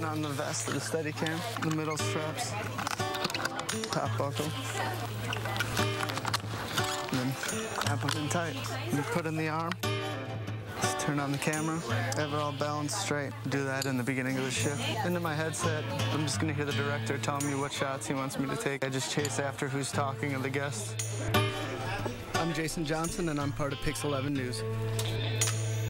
Putting on the vest of the Steadicam, the middle straps, top buckle, and then clamp them in tight. And put in the arm. Just turn on the camera, have it all balanced straight. Do that in the beginning of the shift. Into my headset, I'm just gonna hear the director telling me what shots he wants me to take. I just chase after who's talking of the guests. I'm Jason Johnson, and I'm part of PIX 11 News.